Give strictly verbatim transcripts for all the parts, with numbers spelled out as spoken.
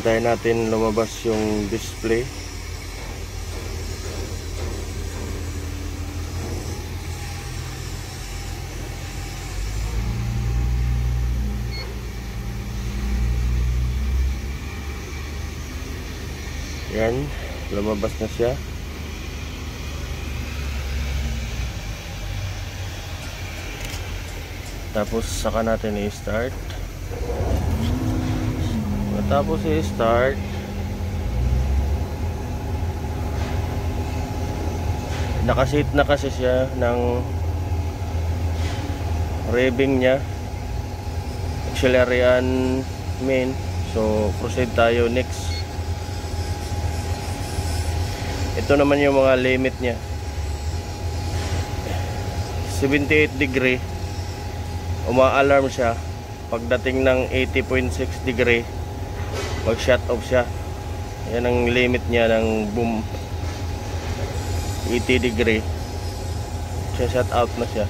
Hintayin natin lumabas yung display. Yan, lumabas na siya. Tapos saka natin i-start. Tapos i-start, nakasit na kasi siya ng revving niya, auxiliary and main. So proceed tayo next. Ito naman yung mga limit niya. seventy-eight degree, uma-alarm siya. Pagdating ng eighty point six degree, mag shut off siya. Yan ang limit niya ng boom. eighty degree, siya shut out na siya.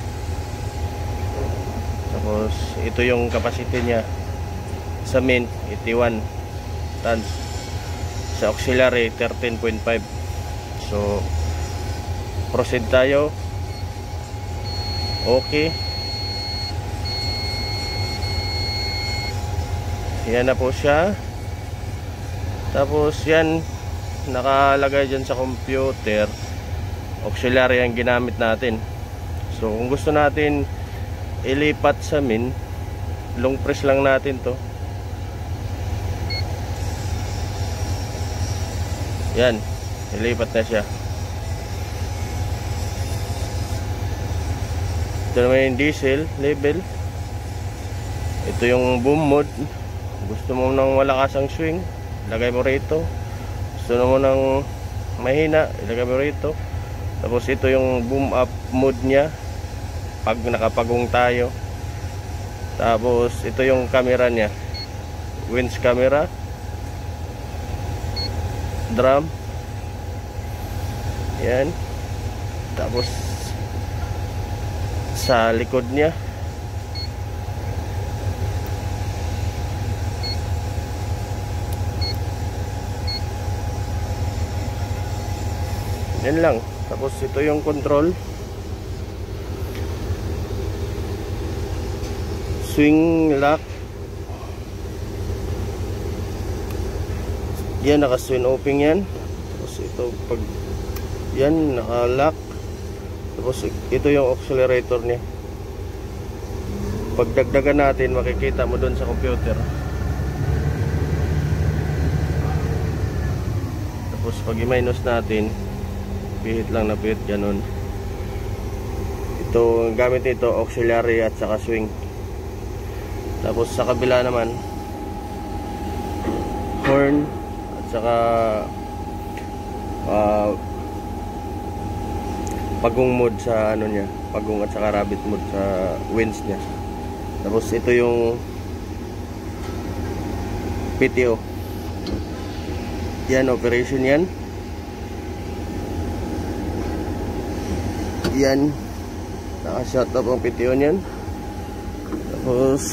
Tapos ito yung capacity niya sa main, eighty-one tons. Sa auxiliary, thirteen point five. So proceed tayo. Okay, yan na po siya. Tapos yan, nakalagay dyan sa computer, auxiliary ang ginamit natin. So kung gusto natin ilipat sa min, long press lang natin to. Yan, ilipat na siya. Ito naman yung diesel level. Ito yung boom mode. Gusto mo ng malakas ang swing, ilagay mo rito. Gusto mo ng mahina, ilagay mo rito. Tapos ito yung boom up mode nya pag nakapagong tayo. Tapos ito yung camera nya, winch camera, drum. Yan. Tapos sa likod nya, yan lang. Tapos ito yung control, swing lock. Yan, naka swing open yan. Tapos ito pag yan, naka lock. Tapos ito yung accelerator niya. Pagdagdagan natin, makikita mo doon sa computer. Tapos pag i-minus natin, pihit lang na pihit, ganun. Ito, gamit nito auxiliary at saka swing. Tapos sa kabila naman, horn at saka uh, pagong mode sa ano niya, pagong at saka rabbit mode sa winds niya. Tapos ito yung P T O. Yan, operation yan. Yan, naka-shut off ang P T O niyan. Tapos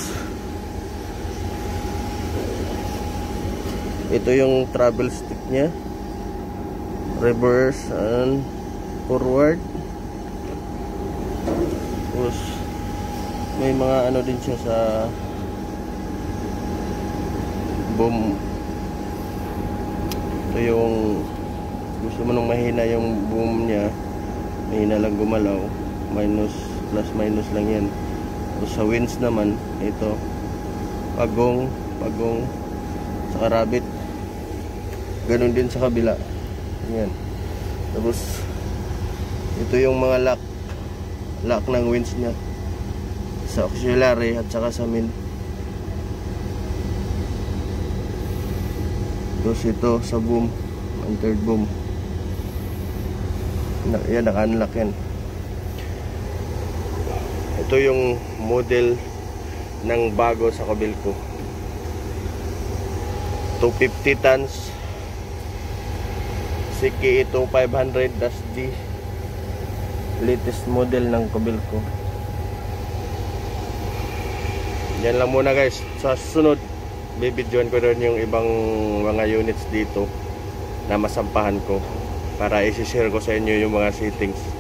ito yung travel stick niya, reverse and forward. Tapos may mga ano din siya sa boom. Ito yung gusto mo nung mahina yung boom niya, mahina lang gumalaw, minus plus minus lang yan. Tapos sa winds naman, ito pagong, pagong saka rabbit. Ganun din sa kabila. Yan. Tapos ito yung mga lock, lock ng winds nya sa auxiliary at saka sa main. Tapos ito sa boom, ang third boom. Yan, naka-unlock yan. Ito yung model ng bago sa Kobelco, two fifty tons C K E twenty-five hundred D, latest model ng Kobelco. Yan lang muna guys. Sa susunod, bibidyoan ko rin yung ibang mga units dito na masampahan ko para isi-share ko sa inyo yung mga settings.